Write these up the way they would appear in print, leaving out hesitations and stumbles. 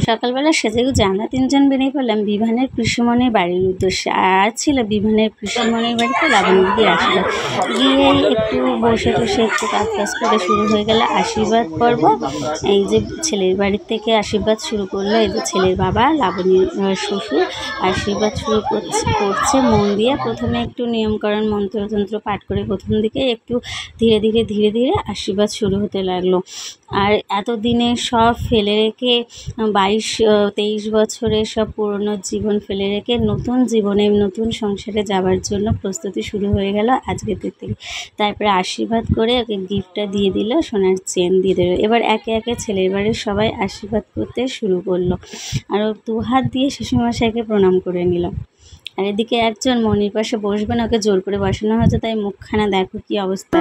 সকালবেলা সেজেগুজে আমরা তিনজন বেরিয়ে পড়লাম বিভানের পিসুমনির বাড়ির উদ্দেশ্যে। আর ছিল বিভানের পিসুমনির বাড়িতে লাবণী দিদির আশীর্বাদ। গিয়ে একটু বসে টসে একটু কাজ করে শুরু হয়ে গেল আশীর্বাদ পর্ব। এই যে ছেলের বাড়ির থেকে আশীর্বাদ শুরু করলো, এই যে ছেলের বাবা লাবণীর শ্বশুর আশীর্বাদ শুরু করছে মন দিয়ে। প্রথমে একটু নিয়মকরণ মন্ত্রতন্ত্র পাঠ করে প্রথম দিকে একটু ধীরে ধীরে আশীর্বাদ শুরু হতে লাগলো। আর এতদিনে সব ফেলে রেখে 22-23 বছরের সব পুরনো জীবন ফেলে রেখে নতুন জীবনে নতুন সংসারে যাওয়ার জন্য প্রস্তুতি শুরু হয়ে গেল আজকের দিক থেকে। তারপরে আশীর্বাদ করে ওকে গিফটটা দিয়ে দিল, সোনার চেন দিয়ে দিল। এবার একে একে ছেলের বাড়ির সবাই আশীর্বাদ করতে শুরু করলো আর ও 2 হাত দিয়ে শ্বশুরমশাইকে প্রণাম করে নিল। আর এদিকে একজন মনির পাশে বসবে না, ওকে জোর করে বসানো হয়েছে, তাই মুখখানা দেখো কি অবস্থা।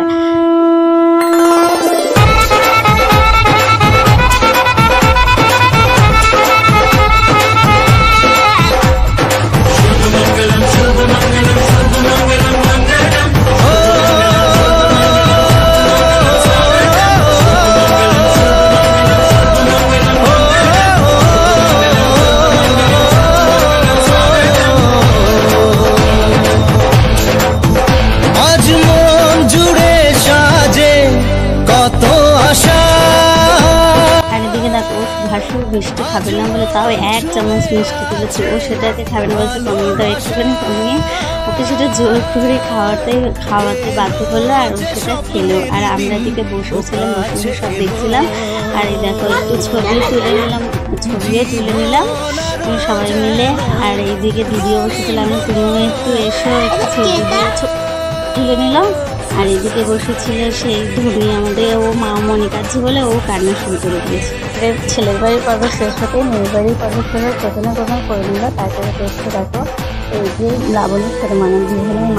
ভাসুর মিষ্টি খাবে না বলে তাও 1 চামচ মিষ্টি তুলেছে, ও সেটাকে খাবে না বলছে কমিয়ে দাও, একটুখানি কমিয়ে ওকে সেটা জোর করে খাওয়াতে বাধ্য করলো। আর ও সেটা খেলো। আর আমরা দিকে বসেছিলাম, বসে সব দেখছিলাম। আর এই দেখো একটু ছবিও তুলে নিলাম সবাই মিলে। আর এইদিকে দিদিও বসেছিলাম, তুমিও একটু এসো, একটু ছবি তুলে নিলাম। আর এদিকে বসেছিল সেই ধুনি, আমাদের ও মা মনে কাছে বলে ও কান্না শুরু করে দিয়েছে। ছেলের বাড়ির পর্ব শেষ হতে মেয়ের বাড়ির পর্ব শেষ প্রথমে করে নিল। তারপরে দেখতে দেখো এই যে লাবণীর সাথে মানে বিহানের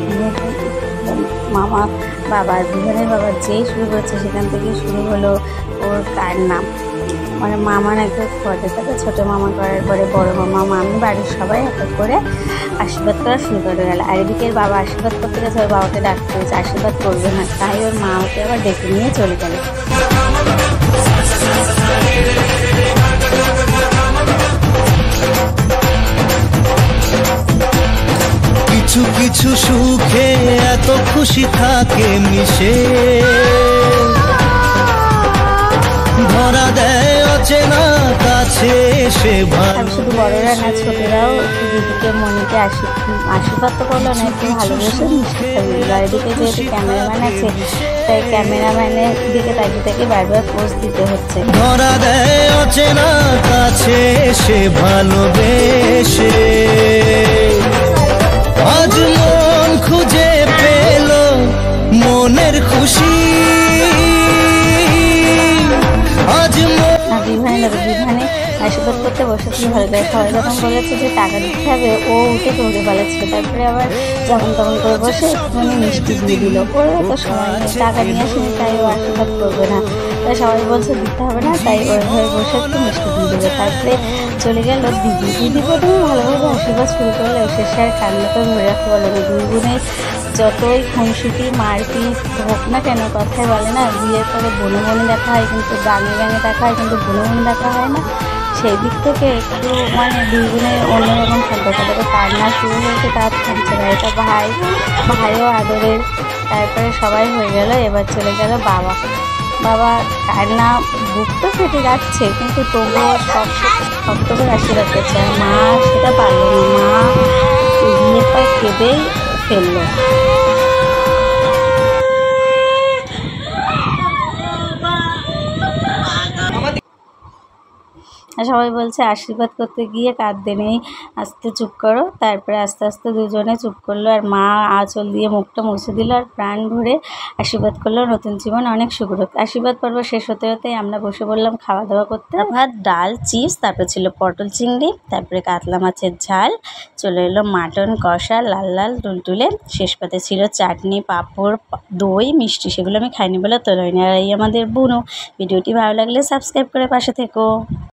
বিহানের বাবা যেই শুরু করছে সেখান থেকে শুরু হলো ওর কান্না। মানে মামার একটা পদে থাকে, ছোটো মামা করার পরে বড় মামা, মামি, বাড়ির সবাই এক করে আশীর্বাদ করা শুরু করে গেল। আর এদিকে বাবা আশীর্বাদ করতে গেছে, ওর বাবাকে ডাকতে হয়েছে, আশীর্বাদ করবে না, তাই ওর মা ওকে আবার ডেকে নিয়ে চলে গেল। কিছু কিছু সুখে এত খুশি থাকে মিশে, ধরা দেয় অচেনা কাছে সে ভালো। শুধু বড়রা না ছোটরাও দিদিকে মনিকে আশীর্বাদ তো করলো না, একটু ভালোবেসে মিষ্টি খাইয়ে দিল। আর এদিকে যেহেতু ক্যামেরাম্যান আছে তাই ক্যামেরাম্যানের দিকে তাকিয়ে বারবার পোজ দিতে হচ্ছে। ধরা দেয় অচেনা কাছে সে ভালোবেসে, আজ মন খুঁজে পেল মনের খুশি। বিভানে আশীর্বাদ করতে বসেছিল ভালো করে। সবাই যখন বলেছে যে টাকা দিতে হবে, ও উঠে দৌড়ে পালাচ্ছিল। তারপরে আবার যেমন তেমন করে বসে একটুখানি মিষ্টি দিয়ে দিল। ওর তো সময় নেই, টাকা নিয়ে আসেনি, তাই ও আশীর্বাদ করবে না। তাই সবাই বলছে দিতে হবে না, তাই ওর ঘরে বসে একটু মিষ্টি দিয়ে দেবে। তারপরে চলে গেল দিদি প্রথমে ভালোভাবে আশীর্বাদ শুরু করলে শেষে আর কান্নাটা ধরে রাখতে পারলো না। দুই বোনের যতই খুনসুটি মারপিট হোক না কেন, কথায় বলে না বিয়ের পরে বনে দেখা হয় কিন্তু গাঙে দেখা হয়, কিন্তু বনে দেখা হয় না। সেই দিক থেকে একটু মানে দুই বোনের অন্যরকম সম্পর্ক। কান্না শুরু হয়েছে, তার থামছে না। এটা ভাইও আদরের। তারপরে সবাই হয়ে গেল। এবার চলে গেল বাবা কান্না, বুক তো ফেটে যাচ্ছে কিন্তু তবুও শক্ত করে আশীর্বাদ করছে। আর মা সেটা পারল না, মা বিয়ের পর কেঁদেই ফেললো। সবাই বলছে আশীর্বাদ করতে গিয়ে কাঁদতে নেই, আস্তে চুপ করো। তারপরে আস্তে আস্তে দুজনে চুপ করলো। আর মা আঁচল দিয়ে মুখটা মুছে দিল আর প্রাণ ভরে আশীর্বাদ করলো নতুন জীবন অনেক সুখ হোক। আশীর্বাদ পর্ব শেষ হতেই আমরা বসে বললাম খাওয়া দাওয়া করতে। ভাত, ডাল, চিপস, তারপরে ছিল পটল চিংড়ি, তারপরে কাতলা মাছের ঝাল, চলে এলো মাটন কষা লাল টুলটুলে, শেষ পাতে ছিল চাটনি, পাঁপড়, দই, মিষ্টি। সেগুলো আমি খাইনি বলে তোলাইনি। আর এই আমাদের বুনু। ভিডিওটি ভালো লাগলে সাবস্ক্রাইব করে পাশে থেকো।